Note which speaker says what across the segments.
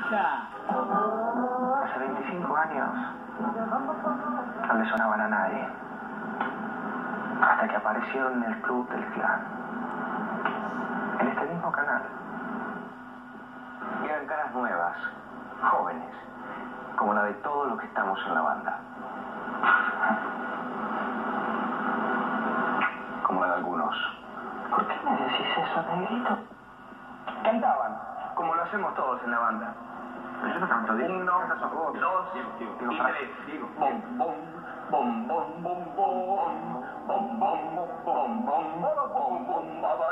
Speaker 1: ¡Pizza!
Speaker 2: Hace 25 años no le sonaban a nadie. Hasta que aparecieron en el Club del Clan. En este mismo canal. Y eran caras nuevas, jóvenes, como la de todos los que estamos en la banda. Como la de algunos. ¿Por qué me decís eso, negrito? Cantaban, como lo hacemos todos en la banda. Pero yo no canto, digo. 1, 2 y 3. Bom, bom, bom, bom, bom, bom, bom, bom, bom, bom, bom, bom,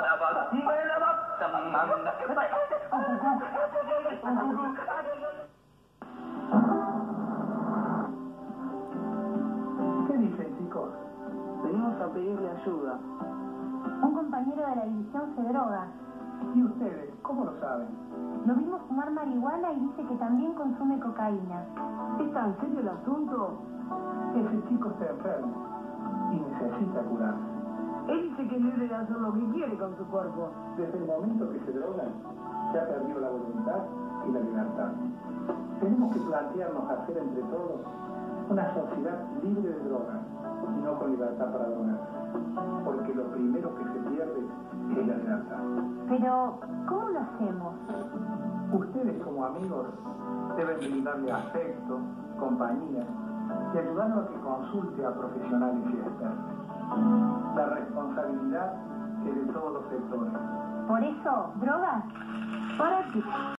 Speaker 3: ¿Qué dicen, chicos?
Speaker 4: Venimos a pedirle ayuda.
Speaker 5: Un compañero de la división se droga.
Speaker 3: ¿Y ustedes? ¿Cómo lo saben?
Speaker 5: Lo vimos fumar marihuana y dice que también consume cocaína.
Speaker 4: ¿Es tan serio el asunto?
Speaker 3: Ese chico está enfermo y necesita curarse.
Speaker 4: Él dice que es libre de hacer lo que quiere con su cuerpo.
Speaker 3: Desde el momento que se drogan, ya perdió la voluntad y la libertad. Tenemos que plantearnos hacer entre todos una sociedad libre de drogas y no con libertad para drogarse. Porque lo primero que se pierde es la libertad.
Speaker 5: Pero, ¿cómo lo hacemos?
Speaker 3: Ustedes como amigos deben brindarle afecto, compañía y ayudarlo a que consulte a profesionales y expertos. La responsabilidad es de todos los sectores.
Speaker 5: Por eso, ¿drogas?
Speaker 4: ¿Para qué?